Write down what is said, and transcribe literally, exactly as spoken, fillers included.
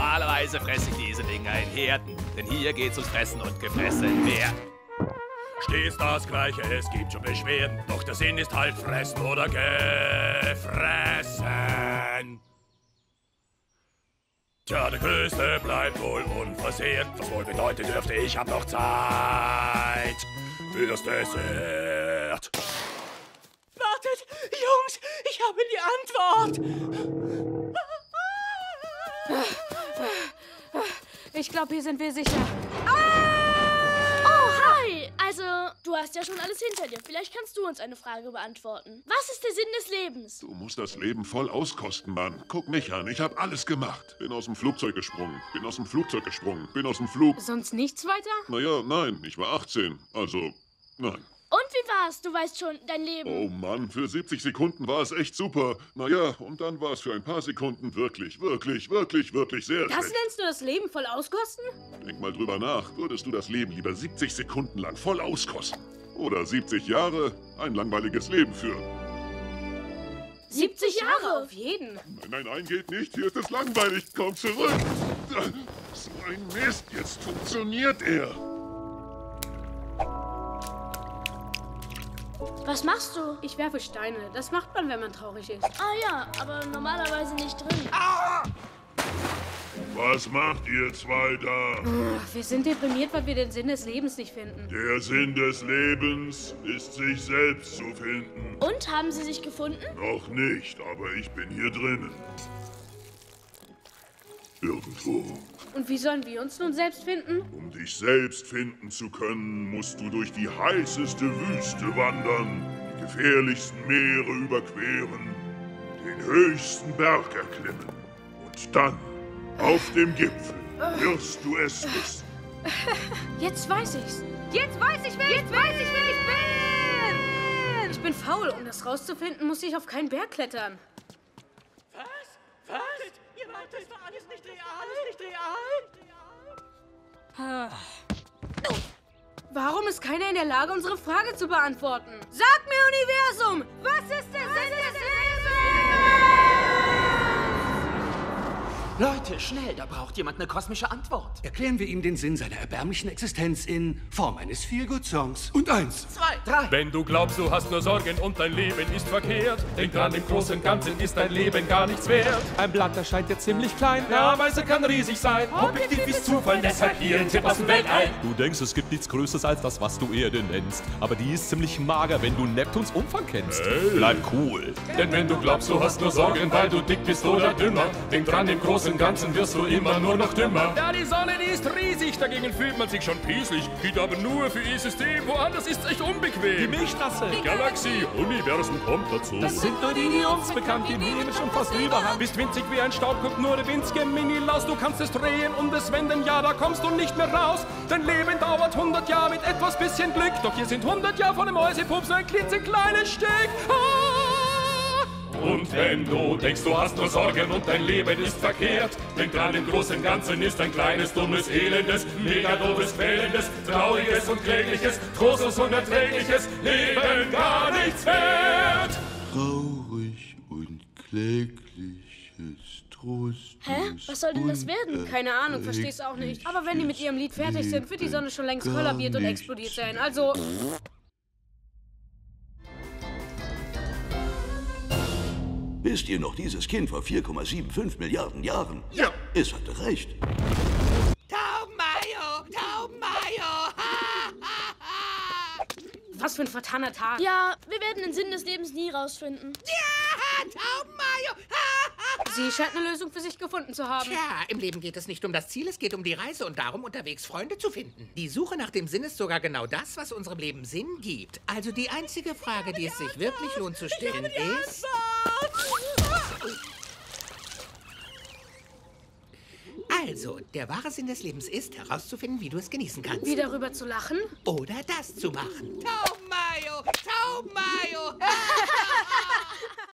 Normalerweise fresse ich diese Dinger in Herden, denn hier geht's ums Fressen und Gefressen werden. Stets das Gleiche, es gibt schon Beschwerden, doch der Sinn ist halt fressen oder gefressen. Tja, der Größte bleibt wohl unversehrt, was wohl bedeutet dürfte, ich hab noch Zeit fürs Dessert. Wartet, Jungs, ich habe die Antwort. Ich glaube, hier sind wir sicher. Oh, hi! Also, du hast ja schon alles hinter dir. Vielleicht kannst du uns eine Frage beantworten. Was ist der Sinn des Lebens? Du musst das Leben voll auskosten, Mann. Guck mich an, ich habe alles gemacht. Bin aus dem Flugzeug gesprungen, bin aus dem Flugzeug gesprungen, bin aus dem Flug... Sonst nichts weiter? Naja, nein, ich war achtzehn. Also, nein. Und wie war's? Du weißt schon, dein Leben. Oh Mann, für siebzig Sekunden war es echt super. Naja, und dann war es für ein paar Sekunden wirklich, wirklich, wirklich, wirklich sehr Das schlecht. nennst du das Leben voll auskosten? Denk mal drüber nach. Würdest du das Leben lieber siebzig Sekunden lang voll auskosten? Oder siebzig Jahre ein langweiliges Leben führen? siebzig Jahre auf jeden. Nein, nein, nein, geht nicht. Hier ist es langweilig. Komm zurück. So ein Mist. Jetzt funktioniert er. Was machst du? Ich werfe Steine. Das macht man, wenn man traurig ist. Ah ja, aber normalerweise nicht drin. Was macht ihr zwei da? Ach, wir sind deprimiert, weil wir den Sinn des Lebens nicht finden. Der Sinn des Lebens ist, sich selbst zu finden. Und, haben sie sich gefunden? Noch nicht, aber ich bin hier drinnen. Irgendwo. Und wie sollen wir uns nun selbst finden? Um dich selbst finden zu können, musst du durch die heißeste Wüste wandern, die gefährlichsten Meere überqueren, den höchsten Berg erklimmen. Und dann, auf dem Gipfel, wirst du es wissen. Jetzt weiß ich's. Jetzt weiß ich, wer Jetzt ich weiß ich, wer ich bin! Ich bin faul. Um das rauszufinden, muss ich auf keinen Berg klettern. Was? Was? Ihr meint, das war alles nicht real? Alles nicht real? Warum ist keiner in der Lage, unsere Frage zu beantworten? Sag mir, Universum! Was ist der Sinn des Lebens? Leute, schnell, da braucht jemand eine kosmische Antwort. Erklären wir ihm den Sinn seiner erbärmlichen Existenz in Form eines Feelgood-Songs. Und eins. Zwei, drei. Wenn du glaubst, du hast nur Sorgen und dein Leben ist verkehrt, denk dran, im Großen und Ganzen ist dein Leben gar nichts wert. Ein Blatt erscheint dir ziemlich klein. Ja, Weise kann riesig sein. Objektiv ist Zufall, deshalb hier ein Tipp aus dem Weltall. Du denkst, es gibt nichts Größeres als das, was du Erde nennst. Aber die ist ziemlich mager, wenn du Neptuns Umfang kennst. Hey. Bleib cool. Denn wenn du glaubst, du hast nur Sorgen, weil du dick bist oder dümmer, denk dran, im Großen und Ganzen wirst du immer nur noch dümmer. Ja, die Sonne, die ist riesig, dagegen fühlt man sich schon pießlich. Geht aber nur für ihr System, woanders ist's echt unbequem. Die Milchstraße. Galaxie, Universum kommt dazu. Das sind nur die, die uns bekannt, die nehmen schon fast überhand. Bist winzig wie ein Staub, guckt nur der winzige Mini-Laus. Du kannst es drehen und es wenden, ja, da kommst du nicht mehr raus. Dein Leben dauert hundert Jahre mit etwas bisschen Glück. Doch hier sind hundert Jahre von dem Mäusepups nur ein klitzekleines Stück. Ah! Und wenn du denkst, du hast nur Sorgen und dein Leben ist verkehrt, denk dran, im Großen und Ganzen ist ein kleines, dummes, elendes, mega doofes, quälendes, trauriges und klägliches, trostlos und erträgliches Leben gar nichts wert. Traurig und klägliches, trostlos. Hä? Was soll denn das werden? Keine Ahnung, versteh's auch nicht. Aber wenn die mit ihrem Lied fertig sind, wird die Sonne schon längst kollabiert und explodiert sein. Also... Wisst ihr noch, dieses Kind vor vier Komma fünfundsiebzig Milliarden Jahren? Ja. Es hatte recht. Taubenmayo! Taubenmayo! Was für ein vertanner Tag. Ja, wir werden den Sinn des Lebens nie rausfinden. Ja, Taubenmayo! Sie scheint eine Lösung für sich gefunden zu haben. Tja, im Leben geht es nicht um das Ziel, es geht um die Reise und darum, unterwegs Freunde zu finden. Die Suche nach dem Sinn ist sogar genau das, was unserem Leben Sinn gibt. Also die einzige Frage, die es sich wirklich lohnt zu stellen, ist... Also, der wahre Sinn des Lebens ist, herauszufinden, wie du es genießen kannst. Wie darüber zu lachen? Oder das zu machen. Taubenmayo! Taubenmayo!